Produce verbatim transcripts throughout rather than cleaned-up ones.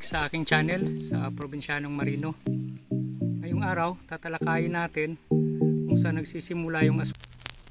sa aking channel sa Probinsyanong Marino. Ngayong araw, tatalakayin natin kung saan nagsisimula yung aswang.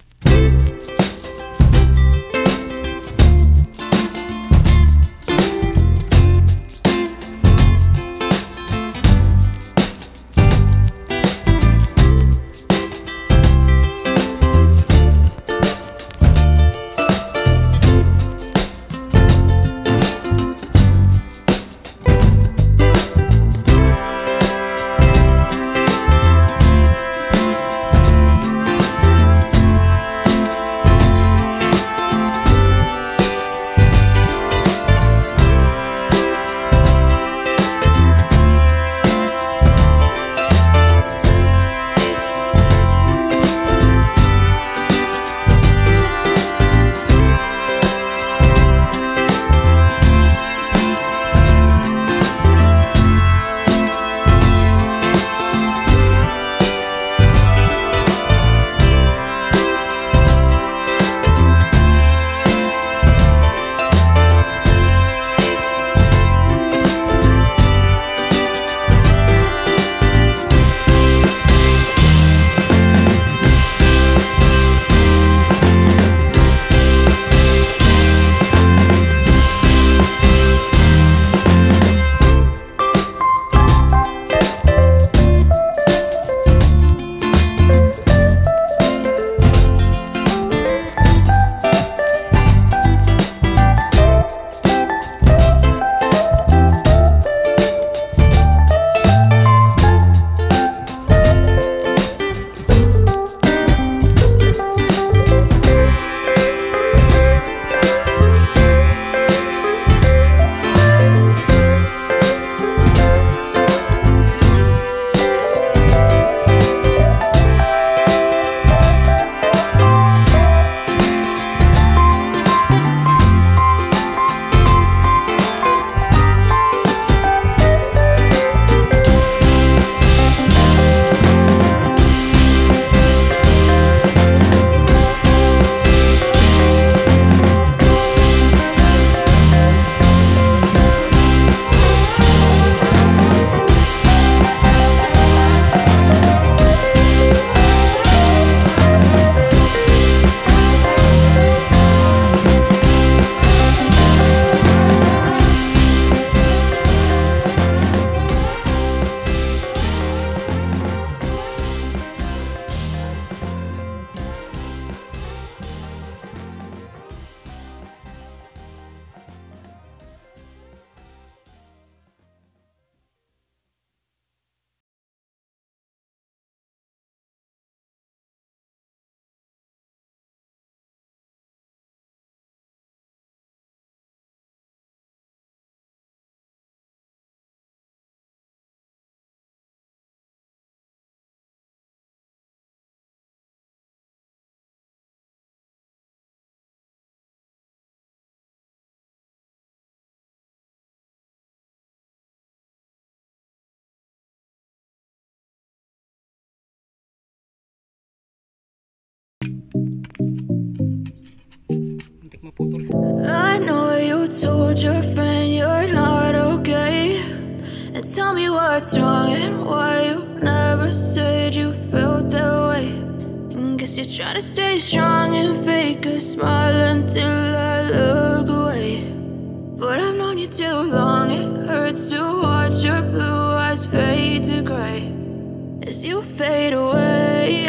I know you told your friend you're not okay, and tell me what's wrong and why you never said you felt that way. And guess you're trying to stay strong and fake a smile until I look away. But I've known you too long, it hurts to watch your blue eyes fade to gray as you fade away,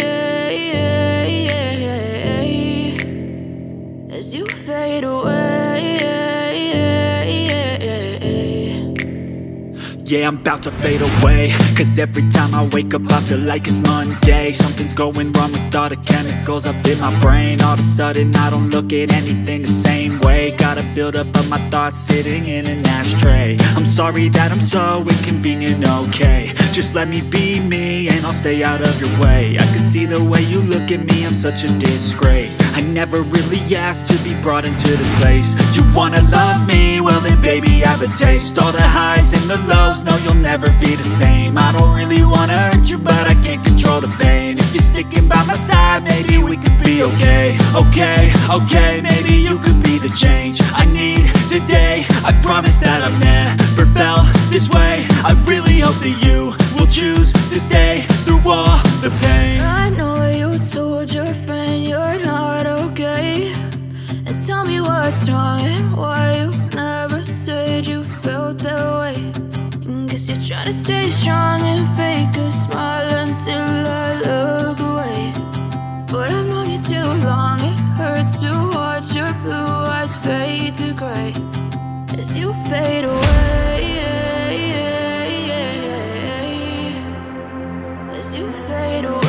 as you fade away. Yeah, I'm about to fade away, cause every time I wake up I feel like it's Monday. Something's going wrong with all the chemicals up in my brain. All of a sudden I don't look at anything the same way. Got a build-up of my thoughts sitting in an ashtray. I'm sorry that I'm so inconvenient, okay. Just let me be me and I'll stay out of your way. I can see the way you look at me, I'm such a disgrace. I never really asked to be brought into this place. You wanna love me? Well then baby I have a taste. All the highs and the lows, no you'll never be the same. I don't really wanna hurt you but I can't control the pain. If you're sticking by my side, maybe we could be okay. Okay, okay, maybe you could be the change I need today. I promise that I've never felt this to stay through all the pain. I know you told your friend you're not okay, and tell me what's wrong and why you never said you felt that way. Guess you're trying to stay strong and fake a smile until I look away. But I've known you too long, it hurts to watch your blue eyes fade to gray as you fade away, as you fade away.